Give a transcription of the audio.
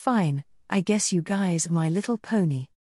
Fine, I guess you guys are My Little Pony.